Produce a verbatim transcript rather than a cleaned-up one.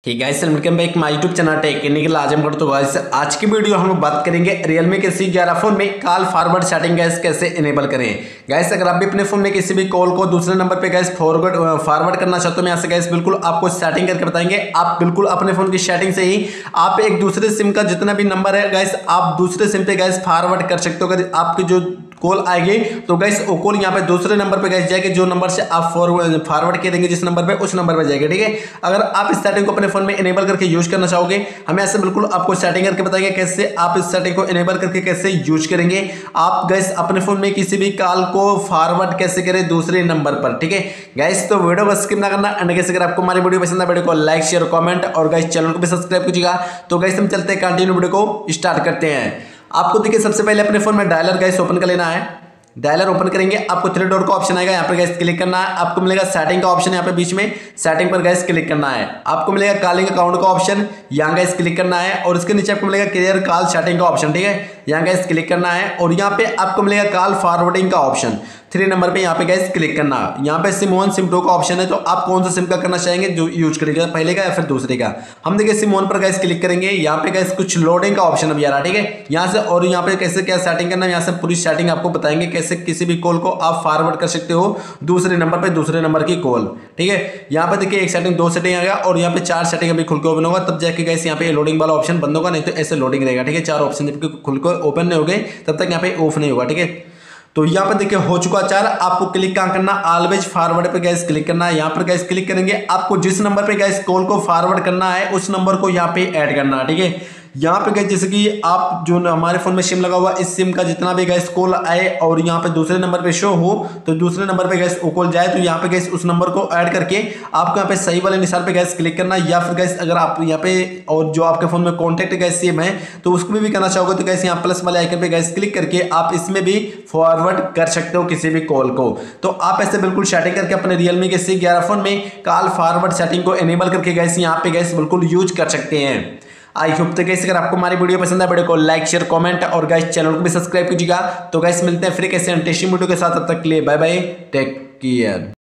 Hey guys welcome back my YouTube channel technical आज हम करते तो गाइस आज की वीडियो हम लोग बात करेंगे Realme के सी ग्यारह फोन में कॉल फॉरवर्ड सेटिंग गाइस कैसे इनेबल करें। गाइस अगर आप भी अपने फोन में किसी भी कॉल को दूसरे नंबर पे गाइस फॉरवर्ड फॉरवर्ड करना चाहते हो, मैं यहाँ से गाइस बिल्कुल आपको सेटिंग करके बताएंगे। आप बिल्कुल अपने फोन की सेटिंग से ही आप एक दूसरे सिम का जितना भी नंबर है गाइस आप दूसरे सिम पे गाइस फॉरवर्ड कर सकते हो। अगर आपकी जो कॉल आएगी तो गाइस वो कॉल यहाँ पे दूसरे नंबर पे गाइस जाएगी, जो नंबर से आप फॉरवर्ड फॉरवर्ड कर देंगे जिस नंबर पे उस नंबर पे जाएगा। ठीक है, अगर आप इस सेटिंग को अपने फोन में इनेबल करके यूज करना चाहोगे, हम ऐसे बिल्कुल आपको सेटिंग करके बताएंगे कैसे आप इस सेटिंग को इनेबल करके कैसे यूज करेंगे। आप गाइस अपने फोन में किसी भी कॉल को फॉरवर्ड कैसे करें दूसरे नंबर पर। ठीक है गाइस, तो वीडियो को स्किप ना करना एंड गाइस अगर आपको हमारी वीडियो पसंद है वीडियो को लाइक शेयर कमेंट और गाइस चैनल को भी सब्सक्राइब कीजिएगा। तो गाइस हम चलते हैं कंटिन्यू वीडियो को स्टार्ट करते हैं। आपको देखिए सबसे पहले अपने फोन में डायलर गाइस ओपन कर लेना है। डायलर ओपन करेंगे आपको थ्री डॉट का ऑप्शन आएगा, यहाँ पर गैस क्लिक करना है। आपको मिलेगा सेटिंग का ऑप्शन, यहाँ पे बीच में सेटिंग पर गैस क्लिक करना है। आपको मिलेगा कॉलिंग अकाउंट का ऑप्शन, यहाँ गैस क्लिक करना है और उसके नीचे आपको मिलेगा क्लियर कॉल सेटिंग का ऑप्शन। ठीक है, यहाँ गैस क्लिक करना है और यहाँ पे आपको मिलेगा कॉल फॉरवर्डिंग का ऑप्शन थ्री नंबर पे यहाँ पे गैस क्लिक करना। यहाँ पे सिम वन सिम टू का ऑप्शन है, तो आप कौन सा सिम का करना चाहेंगे जो यूज करेंगे, पहले का या फिर दूसरे का। हम देखिए सिम वन पर गैस क्लिक करेंगे, यहाँ पे गैस कुछ लोडिंग का ऑप्शन अभी आ रहा है। ठीक है, यहाँ से और यहाँ पे कैसे क्या सेटिंग करना है, यहाँ से पूरी सेटिंग आपको बताएंगे कैसे किसी भी कॉल को आप फॉरवर्ड कर सकते हो दूसरे नंबर पे दूसरे नंबर की कॉल। ठीक है, यहाँ पे देखिए एक सेटिंग दो सेटिंग आएगा और यहाँ पे चार सेटिंग अभी खुल के ओपन होगा, तब जाके गैस यहाँ पे लोडिंग वाला ऑप्शन बंद होगा, नहीं तो ऐसे लोडिंग रहेगा। ठीक है, चार ऑप्शन जब खुल के ओपन नहीं हो गए तब तक यहाँ पे ऑफ नहीं होगा। ठीक है, तो यहाँ पर देखिए हो चुका चार। आपको क्लिक कहाँ करना, ऑलवेज फॉरवर्ड पे गैस क्लिक करना है। यहाँ पर गैस क्लिक करेंगे, आपको जिस नंबर पे गैस कॉल को फॉरवर्ड करना है उस नंबर को यहाँ पे ऐड करना है। ठीक है, यहाँ पे गैस जैसे कि आप जो हमारे फोन में सिम लगा हुआ इस सिम का जितना भी गैस कॉल आए और यहाँ पे दूसरे नंबर पे शो हो तो दूसरे नंबर पे गैस वो कॉल जाए तो यहाँ पे गैस उस नंबर को ऐड करके आपको यहाँ पे सही वाले निशान पे गैस क्लिक करना। या फिर गैस अगर आप यहाँ पे और जो आपके फोन में कॉन्टेक्ट गैस सिम है तो उसको भी करना चाहोगे तो गैस यहाँ प्लस वाले आइकन पे गैस क्लिक करके आप इसमें भी फॉरवर्ड कर सकते हो किसी भी कॉल को। तो आप ऐसे बिल्कुल सेटिंग करके अपने रियलमी के सी ग्यारह फोन में कॉल फॉरवर्ड सेटिंग को एनेबल करके गैस यहाँ पे गैस बिल्कुल यूज कर सकते हैं। आई होप तो गैस अगर आपको हमारी वीडियो पसंद है वीडियो को लाइक शेयर कमेंट और गैस चैनल को भी सब्सक्राइब कीजिएगा। तो गैस मिलते हैं फिर कैसे इंटरेस्टिंग वीडियो के साथ, तब तक के लिए बाय बाय, टेक केयर।